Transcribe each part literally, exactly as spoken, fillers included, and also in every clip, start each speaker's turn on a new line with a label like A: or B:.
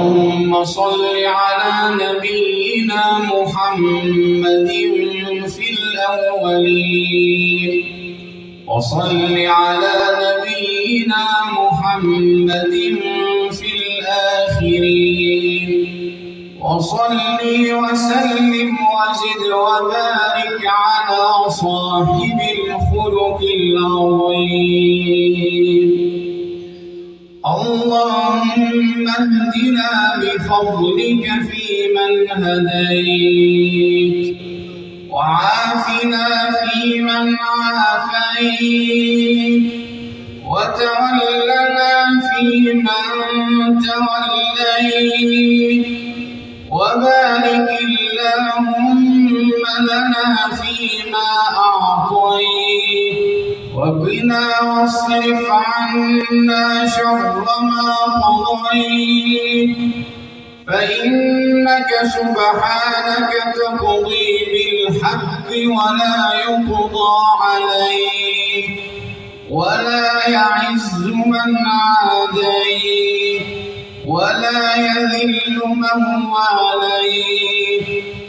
A: اللهم صل على نبينا محمد في الأولين وصل على نبينا محمد في الآخرين وصل وسلم وزد وبارك على صاحب الخلق العظيم. اللهم اهدنا بفضلك فيمن هديت وعافنا فيمن عافيت وتولنا فيمن توليت وبارك اللهم لنا فيما أعطيت وقنا واصرف عنا شر ما قضيت فإنك سبحانك تقضي بالحق ولا يقضى عليك ولا يعز من عاديت ولا يذل من واليت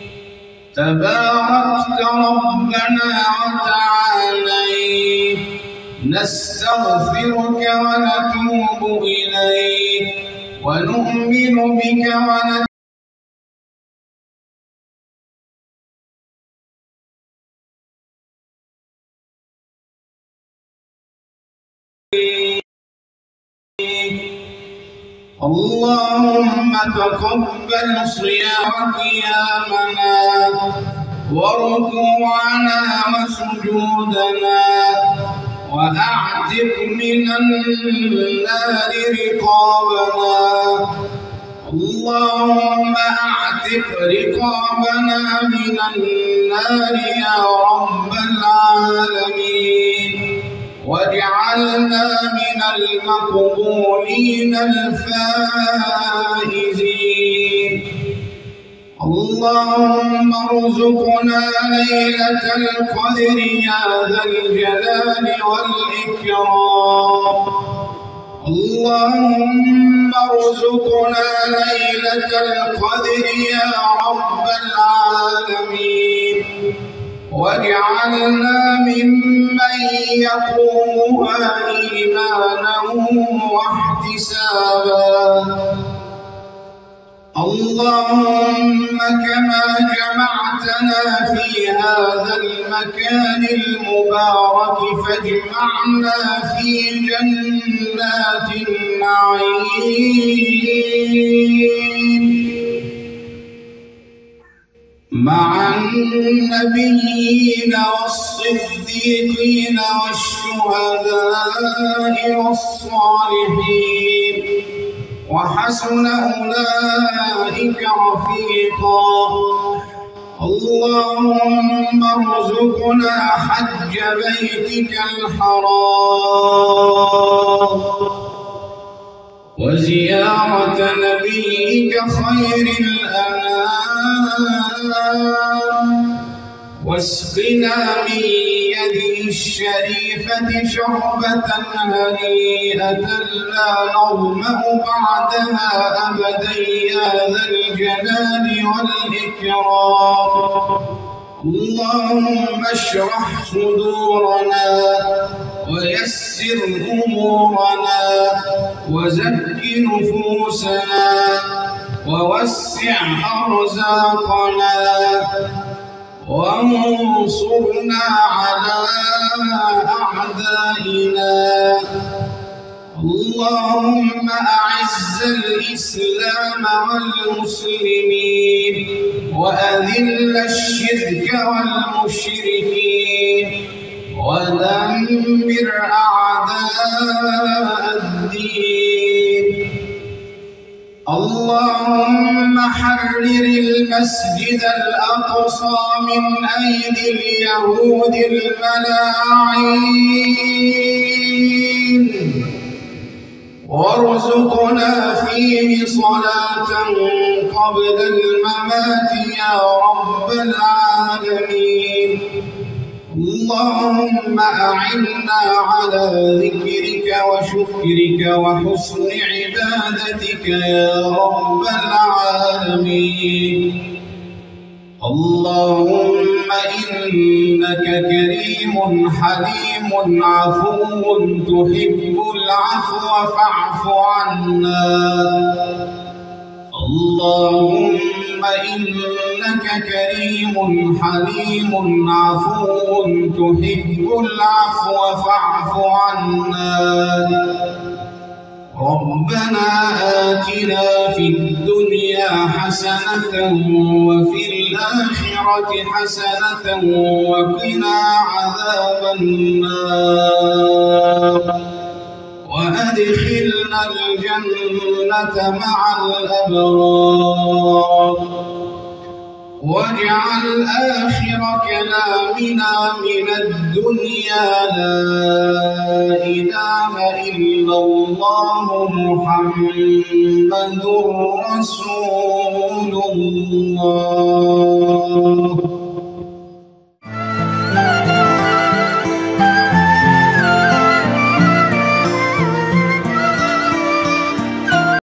A: تباركت ربنا وتعاليت. نستغفرك ونتوب إليك ونؤمن بك ونتوب اللهم تقبل صيام قيامنا وركوعنا وسجودنا وأعتق من النار رقابنا. اللهم أعتق رقابنا من النار يا رب العالمين واجعلنا من المقبولين الفائزين. اللهم ارزقنا ليلة القدر يا ذا الجلال والإكرام. اللهم ارزقنا ليلة القدر يا رب العالمين واجعلنا ممن يقومها إيمانا واحتسابا. اللهم كما جمعتنا في هذا المكان المبارك فاجمعنا في جنات النعيم مع النبيين والصديقين والشهداء والصالحين وحسن أولئك رفيقا. اللهم ارزقنا حج بيتك الحرام وزيارة نبيك خير الأنام واسقنا من يده الشريفة شربة هنيئة لا نظمأ بعدها أبدا يا ذا الجلال والإكرام. اللهم اشرح صدورنا ويسر أمورنا وزك نفوسنا ووسع أرزاقنا وانصرنا على أعدائنا. اللهم أعز الإسلام والمسلمين وأذل الشرك والمشركين ودمر أعداء الدين. اللهم حرر المسجد الأقصى من أيدي اليهود الملاعين وارزقنا فيه صلاة قبل الممات يا رب العالمين. اللهم أعنا على ذكرك وشكرك وحسن عبادتك عبادتك يا رب العالمين. اللهم إنك كريم حليم عفو تحب العفو فاعف عنا. اللهم إنك كريم حليم عفو تحب العفو فاعف عنا. ربنا آتنا في الدنيا حسنة وفي الآخرة حسنة وقنا عذاب النار وأدخلنا الجنة مع الأبرار واجعل آخر كلامنا من الدنيا لا إله إلا الله محمد رسول الله.